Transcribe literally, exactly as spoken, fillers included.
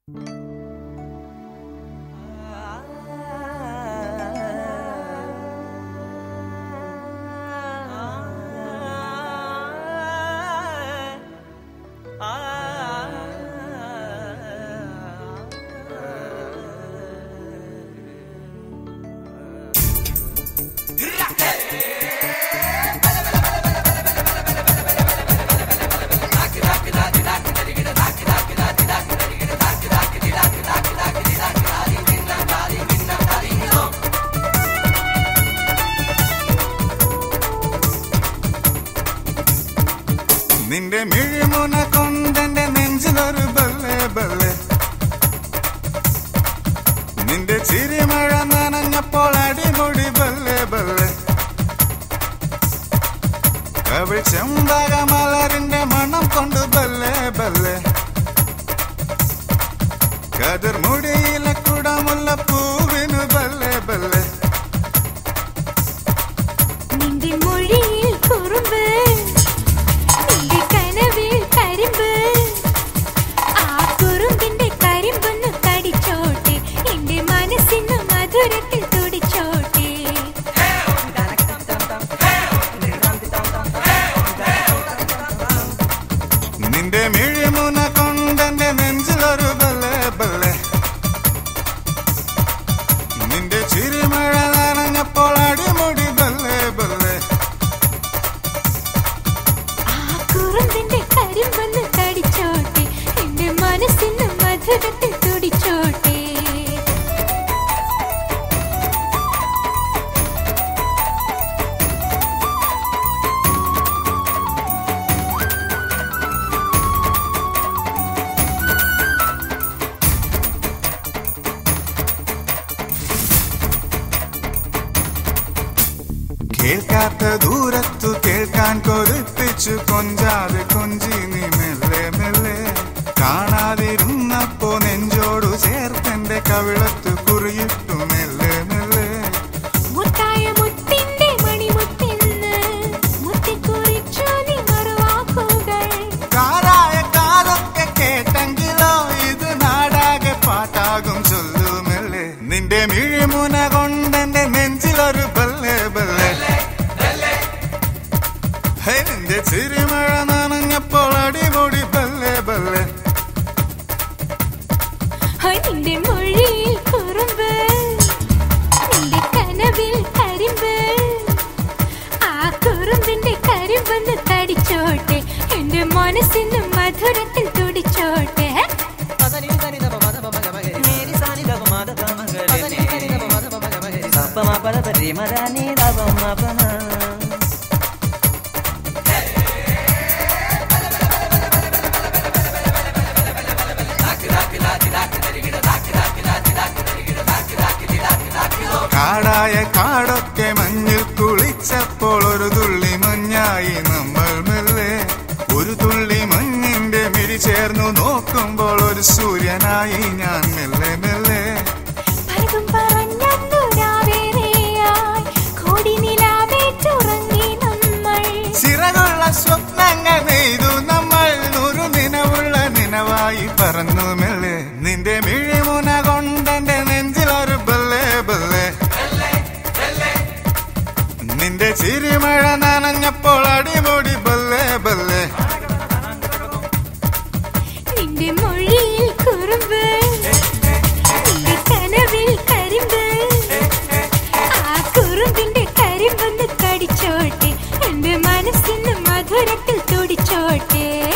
നിന്റെ മിഴിമുന കൊണ്ടെന്റെ നെഞ്ചിലൊരു ബല്ലെ ബല്ലെ നിന്റെ ചിരിമഴ നനഞ്ഞപ്പോൾ അടിമുടി ബല്ലെ ബല്ലെ കവിൾ ചെമ്പകമലരിന്റെ മണം കൊണ്ട് ബല്ലെ ബല്ലെ കതിർ മുടിയിലെ കുടമുള്ള പൂവിനു ബല്ലെ ബല്ലെ നിന്റെ മൊഴിയിൽ കുറുമ്പ് നിന്റെ മിഴിമുന കൊണ്ടെന്റെ നെഞ്ചിലൊരു ബല്ലെ ബല്ലെ നിന്റെ ചിരിമഴ നനഞ്ഞപ്പോൾ അടിമുടി ബല്ലെ ബല്ലെ ആ കുറുമ്പിന്റെ കരിമ്പൊന്ന് കടിച്ചോട്ടെ എന്റെ മനസ്സിന് മധുരത്തിൽ തുടിച്ചോട്ടെ കേൾക്കാത്ത ദൂരത്തു കേൾക്കാൻ കൊതിപ്പിച്ചു കൊഞ്ചാതെ കൊഞ്ചി നീ മെല്ലെ മെല്ലെ കാണാതിരുന്നപ്പോ നെഞ്ചോടു ചേർത്തെന്റെ കവിളത്ത് കുറിയിട്ടു മെല്ലെ മെല്ലെ മുത്തായ മുത്തിന്റെ മണിമുത്തിന്ന് മുത്തിക്കുറിച്ചു നീ മറുവാക്കുകൾ കാരായ കാലൊക്കെ കേട്ടെങ്കിലോ ഇത് നാടാകെ പാട്ടാകും ചൊല്ലു മെല്ലെ നിന്റെ മിഴിമുന കൊണ്ടെന്റെ നെഞ്ചിലൊരു ബല്ലെ ബല്ലെ നിന്റെ ചിരിമഴ നനഞ്ഞപ്പോൾ അടിമുടി ബല്ലെ ബല്ലെ നിന്റെ മൊഴിയിൽ കുറുമ്പ് നിന്റെ കനവിൽ കരിമ്പ് ആ കുറുമ്പിന്റെ കരിമ്പൊന്ന് തടിച്ചോട്ടെ എന്റെ മനസ്സിന് മധുരത്തിൽ തുടിച്ചോട്ടെ കാടായ കാടൊക്കെ മഞ്ഞിൽ കുളിച്ചപ്പോൾ ഒരു തുള്ളി മഞ്ഞായി നമ്മൾ മെല്ലെ ഒരു തുള്ളി മഞ്ഞിന്റെ മിഴി ചേർന്നു നോക്കുമ്പോൾ ഒരു സൂര്യനായി ഞാൻ മെല്ലെ മെല്ലെ ചിറകുള്ള സ്വപ്നങ്ങൾ നെയ്തു നമ്മൾ നൂറു നിലവുള്ള നിലവായി പറന്നു മെല്ലെ നിന്റെ മിഴിമുന കൊണ്ടെന്റെ നെഞ്ചിലൊരു ബല്ലെ ബല്ലെ നിന്റെ ചിരിമഴ നനഞ്ഞപ്പോൾ അടിമുടി ബല്ലെ ബല്ലെ നിന്റെ മൊഴിയിൽ കുറുമ്പ് നിന്റെ കനവിൽ കരിമ്പ് ആ കുറുമ്പിന്റെ കരിമ്പൊന്ന് കടിച്ചോട്ടെ എന്റെ മനസ്സിന് മധുരത്തിൽ തുടിച്ചോട്ടെ